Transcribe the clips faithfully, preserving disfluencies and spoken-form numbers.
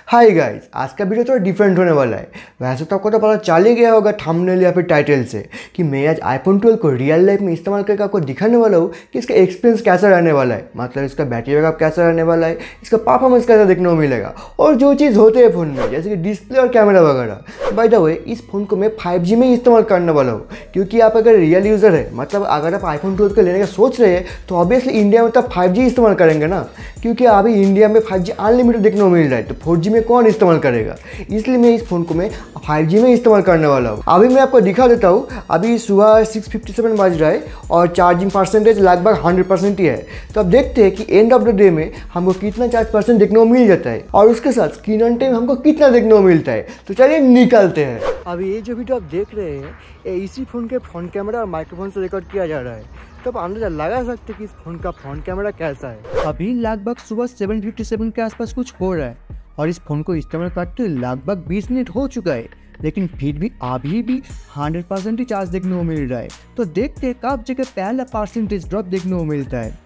Hi guys, आज का video थोड़ा डिफरेंट होने वाला है। वैसे तो आपको तो पता चल ही गया होगा थंबनेल या फिर टाइटल से कि मैं आज आईफोन ट्वेल्व को रियल लाइफ में इस्तेमाल करके आपको दिखाने वाला हूँ कि इसका एक्सपीरियंस कैसा रहने वाला है, मतलब इसका बैटरी बैकअप कैसा रहने वाला है, इसका परफॉर्मेंस कैसा देखने को मिलेगा और जो चीज़ होते हैं फ़ोन में जैसे कि डिस्प्ले और कैमरा वगैरह। बाय द वे, इस फ़ोन को मैं फाइव जी में ही इस्तेमाल करने वाला हूँ, क्योंकि आप अगर रियल यूज़र है, मतलब अगर आप आईफोन ट्वेल्व को लेने का सोच रहे हैं तो ऑब्वियसली इंडिया में तो फाइव जी इस्तेमाल करेंगे ना, क्योंकि अभी इंडिया में फाइव जी अनलिमिटेड देखने को मिल रहा है, तो फोर जी में कौन इस्तेमाल करेगा। इसलिए मैं इस फ़ोन को मैं फाइव जी में इस्तेमाल करने वाला हूँ। अभी मैं आपको दिखा देता हूँ। अभी सुबह सिक्स फिफ्टी सेवन बज रहा है और चार्जिंग परसेंटेज लगभग हंड्रेड परसेंट ही है। तो अब देखते हैं कि एंड ऑफ द डे में हमको कितना चार्ज परसेंट देखने को मिल जाता है और उसके साथ स्क्रीन ऑन टाइम हमको कितना देखने को मिलता है। तो चलिए निकलते हैं। अभी ये जो वीडियो आप देख रहे हैं ये इसी फ़ोन के फ्रंट कैमरा और माइक्रोफोन से रिकॉर्ड किया जा रहा है, तो आप अंदाजा लगा सकते हैं कि इस फ़ोन का फ्रंट कैमरा कैसा है। अभी लगभग सुबह सेवन फिफ्टी सेवन के आसपास कुछ हो रहा है और इस फ़ोन को इस्तेमाल करते लगभग बीस मिनट हो चुका है, लेकिन फिर भी अभी भी हंड्रेड परसेंट ही चार्ज देखने को मिल रहा है। तो देखते हैं कब जगह पहला परसेंटेज ड्रॉप देखने को मिलता है।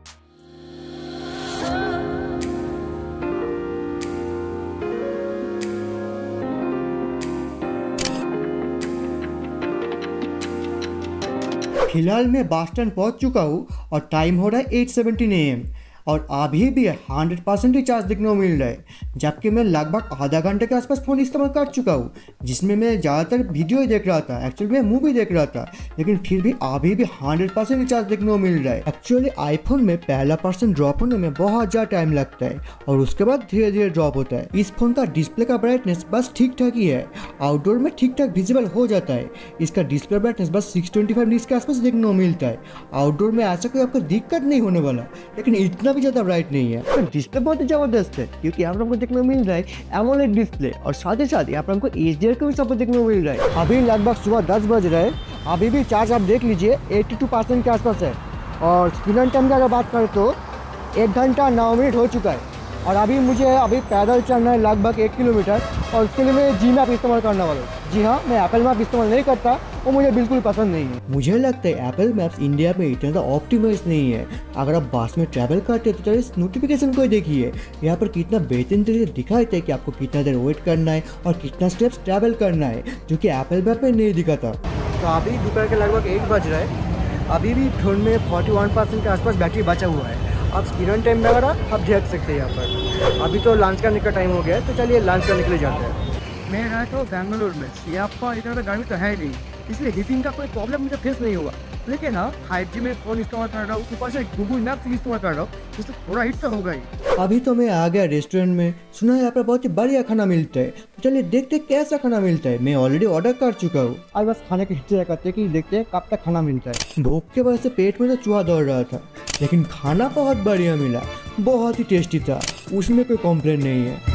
फिलहाल मैं बस स्टैंड पहुँच चुका हूँ और टाइम हो रहा है एट सेवेंटीन ए एम और अभी भी हंड्रेड परसेंट ही चार्ज देखने को मिल रहा है, जबकि मैं लगभग आधा घंटे के आसपास फ़ोन इस्तेमाल कर चुका हूँ, जिसमें मैं ज़्यादातर वीडियो ही देख रहा था, एक्चुअली मैं मूवी देख रहा था, लेकिन फिर भी अभी भी हंड्रेड परसेंट ही चार्ज देखने को मिल रहा है। एक्चुअली आईफोन में पहला परसेंट ड्रॉप होने में बहुत ज़्यादा टाइम लगता है और उसके बाद धीरे धीरे ड्रॉप होता है। इस फोन का डिस्प्ले का ब्राइटनेस बस ठीक ठाक ही है, आउटडोर में ठीक ठाक विजिबल हो जाता है। इसका डिस्प्ले ब्राइटनेस बस सिक्स ट्वेंटी फाइव निट्स के आसपास देखने को मिलता है। आउटडोर में ऐसा कोई आपको दिक्कत नहीं होने वाला, लेकिन इतना भी ज़्यादा ब्राइट नहीं है। तो डिस्प्ले बहुत ही ज़बरदस्त है, क्योंकि यहाँ पर हमको देखने को मिल रहा है एमोलेड डिस्प्ले और साथ ही साथ यहाँ पर हमको एच डी आर का भी सपोर्ट देखने को मिल रहा है। अभी लगभग सुबह दस बज रहा है, अभी भी चार्ज आप देख लीजिए एट्टी टू परसेंट के आसपास है और स्क्रीन ऑन टाइम की अगर बात करें तो एक घंटा नौ मिनट हो चुका है और अभी मुझे अभी पैदल चलना है लगभग एक किलोमीटर और उसके लिए मैं जी मैप इस्तेमाल करने वाला हूँ। जी हाँ, मैं एप्पल मैप इस्तेमाल नहीं करता, वो मुझे बिल्कुल पसंद नहीं है। मुझे लगता है एप्पल मैप्स इंडिया में इतना ज़्यादा ऑप्टिमाइज नहीं है। अगर आप बस में ट्रैवल करते हैं तो चलिए इस नोटिफिकेशन को देखिए, यहाँ पर कितना बेहतरीन तरीके से दिखाते हैं कि आपको कितना देर वेट करना है और कितना स्टेप्स ट्रैवल करना है, जो कि एप्पल मैप में नहीं दिखाता। तो अभी दोपहर के लगभग एक बज रहा है, अभी भी फ़ोन में फोर्टी वन परसेंट के आसपास बैटरी बचा हुआ है। आप स्क्रीन ऑन टाइम वगैरह आप देख सकते हैं यहाँ पर। अभी तो लंच करने का टाइम हो गया है, तो चलिए लंच करने के लिए जाते हैं। मैं रहता हूँ बेंगलुरु में, यहाँ पर इतना ज़्यादा गर्मी तो है नहीं, इसलिए हीटिंग का कोई प्रॉब्लम मुझे फेस नहीं हुआ। लेकिन हाँ, फाइव जी में फ़ोन इस्तेमाल कर रहा हूँ, ऊपर से गूगल मैप से इस्तेमाल कर रहा हूँ, इससे थोड़ा हिट तो होगा ही। अभी तो मैं आ गया रेस्टोरेंट में, सुना है यहाँ पर बहुत ही बढ़िया खाना मिलता है, तो चलिए देखते हैं कैसा खाना मिलता है। मैं ऑलरेडी ऑर्डर कर चुका हूँ, आज बस खाने की हिस्ट्री करते हैं कि देखते हैं कब तक खाना मिलता है। भूख के वजह से पेट में तो चूहा दौड़ रहा था, लेकिन खाना बहुत बढ़िया मिला, बहुत ही टेस्टी था, उसमें कोई कॉम्प्लेन नहीं है।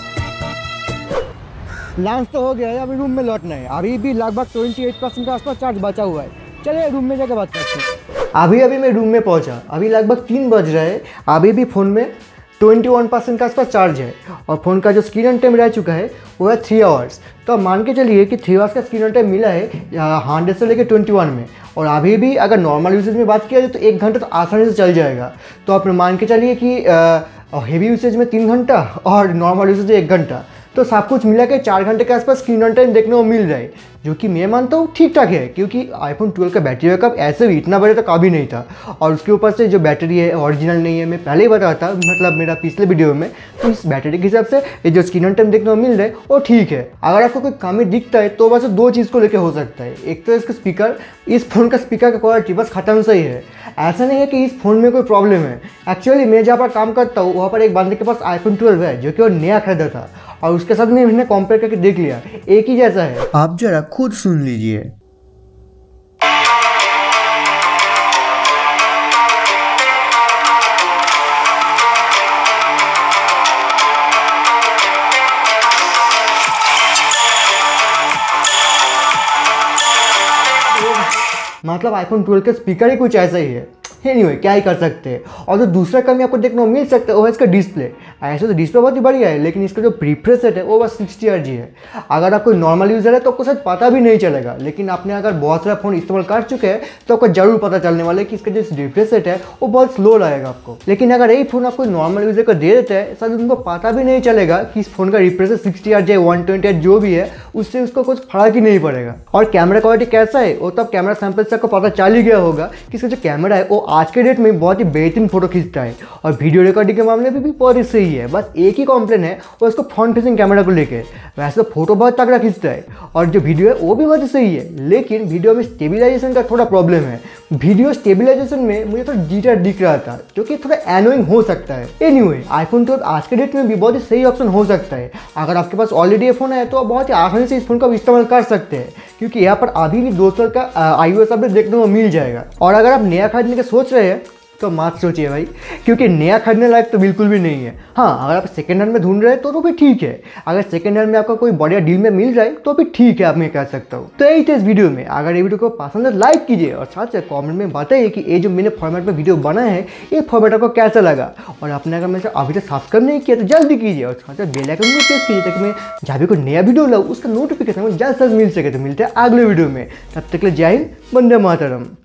लंच तो हो गया है, अभी रूम में लौटना है। अभी भी लगभग ट्वेंटी एट परसेंट के आसपास चार्ज बचा हुआ है, चलिए रूम में जाकर बात करते हैं। अभी अभी मैं रूम में पहुंचा, अभी लगभग तीन बज रहा है, अभी भी फ़ोन में ट्वेंटी वन परसेंट के आसपास चार्ज है और फ़ोन का जो स्क्रीन ऑन टाइम रह चुका है वो है थ्री आवर्स। तो आप मान के चलिए कि थ्री आवर्स का स्क्रीन ऑन टाइम मिला है हंड्रेड से लेकर ट्वेंटी वन में, और अभी भी अगर नॉर्मल यूसेज में बात किया जाए तो एक घंटा तो आसानी से चल जाएगा। तो आप मान के चलिए कि हेवी यूसेज में तीन घंटा और नॉर्मल यूसेज में एक घंटा, तो सब कुछ मिला के चार घंटे के आसपास स्क्रीन ऑन टाइम देखने को मिल रहा है, जो कि मैं मानता हूँ ठीक ठाक है, क्योंकि आईफोन ट्वेल्व का बैटरी बैकअप ऐसे भी इतना बड़े तो कभी नहीं था और उसके ऊपर से जो बैटरी है ओरिजिनल नहीं है, मैं पहले ही बताया था, मतलब मेरा पिछले वीडियो में। तो इस बैटरी के हिसाब से ये जो स्क्रीन ऑन टाइम देखने को मिल रहा है वो ठीक है। अगर आपको कोई कमी दिखता है तो बस दो चीज़ को लेकर हो सकता है, एक तो इसका स्पीकर, इस फ़ोन का स्पीकर का क्वालिटी बस खत्म सही है। ऐसा नहीं है कि इस फ़ोन में कोई प्रॉब्लम है। एक्चुअली मैं जहाँ पर काम करता हूँ वहाँ पर एक बंदे के पास आईफोन ट्वेल्व है, जो कि वो नया खरीदा था और उसके साथ में मैंने कंपेयर करके देख लिया, एक ही जैसा है। आप जरा खुद सुन लीजिए। मतलब आईफोन ट्वेल्व का स्पीकर ही कुछ ऐसा ही है। एनीवे, क्या ही कर सकते हैं। और जो दूसरा कमी आपको देखने को मिल सकता है वो है इसका डिस्प्ले। ऐसे तो डिस्प्ले बहुत ही बढ़िया है, लेकिन इसका जो रिफ्रेश रेट है वो बस सिक्सटी आर जी है। अगर आप कोई नॉर्मल यूज़र है तो आपको शायद पता भी नहीं चलेगा, लेकिन आपने अगर बहुत सारा फ़ोन इस्तेमाल कर चुके हैं तो आपको जरूर पता चलने वाला है कि इसका जो रिफ्रेश रेट है वो बहुत स्लो रहेगा आपको। लेकिन अगर यही फ़ोन आप कोई नॉर्मल यूज़र को दे देते हैं, शायद उनको पता भी नहीं चलेगा कि इस फोन का रिफ्रेश सिक्सटी आर जे वन ट्वेंटी आर जो भी है उससे उसको कुछ फर्क ही नहीं पड़ेगा। और कैमरा क्वालिटी कैसा है वो तो अब कैमरा सैंपल से आपको पता चल ही गया होगा कि इसका जो कैमरा है वो आज के डेट में बहुत ही बेहतरीन फोटो खींचता है, और वीडियो रिकॉर्डिंग के मामले में भी बहुत ही सही है। बस एक ही कॉम्प्लेन है वो इसको फ्रंट फेसिंग कैमरा को लेकर, वैसे तो फोटो बहुत तगड़ा खींचता है और जो वीडियो है वो भी बहुत ही सही है, लेकिन वीडियो में स्टेबिलाइजेशन का थोड़ा प्रॉब्लम है। वीडियो स्टेबिलाइजेशन में मुझे थोड़ा जिटर दिख रहा था जो कि थोड़ा एनोइंग हो सकता है। एनीवे आईफोन ट्वेल्व आज के डेट में भी बहुत ही सही ऑप्शन हो सकता है। अगर आपके पास ऑलरेडी ये फोन है तो आप बहुत ही आसानी से इस फोन का इस्तेमाल कर सकते हैं, क्योंकि यहाँ पर अभी भी दो साल का आईओएस अपडेट देखने को मिल जाएगा। और अगर आप नया खरीदने की सोच रहे हैं तो मत सोचिए भाई, क्योंकि नया खरीदने लायक तो बिल्कुल भी नहीं है। हाँ, अगर आप सेकंड हैंड में ढूंढ रहे हैं तो तो भी ठीक है, अगर सेकंड हैंड में आपका कोई बढ़िया डील में मिल जाए तो भी ठीक है, आप मैं कह सकता हूँ। तो यही थे इस वीडियो में। अगर ये वीडियो को पसंद है लाइक कीजिए और साथ साथ कमेंट में बताइए कि ये जो मैंने फॉर्मेट में वीडियो बनाया है ये फॉर्मेट आपको कैसा लगा। और आपने अगर मेरे से अभी तक सब्सक्राइब नहीं किया तो जल्दी कीजिए और साथ साथ बेल आइकन भी प्रेस कीजिए ताकि मैं जहाँ भी कोई नया वीडियो लाऊँ उसका नोटिफिकेशन जल्द से जल्द मिल सके। तो मिलते हैं अगले वीडियो में, तब तक के लिए जय हिंद, वंदे मातरम।